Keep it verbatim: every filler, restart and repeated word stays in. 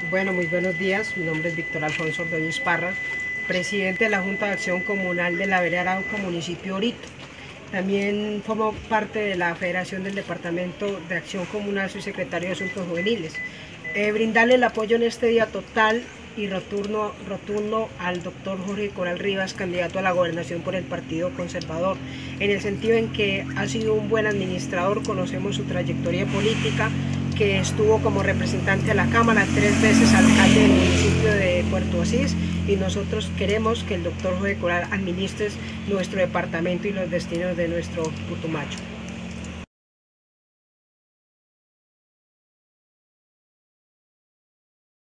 Bueno, muy buenos días. Mi nombre es Víctor Alfonso Ordóñez Parra, presidente de la Junta de Acción Comunal de la Vereda Arauca, municipio Orito. También formo parte de la Federación del Departamento de Acción Comunal, soy secretario de Asuntos Juveniles. Eh, brindarle el apoyo en este día total y rotundo, rotundo al doctor Jorge Coral Rivas, candidato a la gobernación por el Partido Conservador, en el sentido en que ha sido un buen administrador, conocemos su trayectoria política, que estuvo como representante a la Cámara, tres veces alcalde del municipio de Puerto Asís, y nosotros queremos que el doctor Jorge Coral administre nuestro departamento y los destinos de nuestro Putumayo.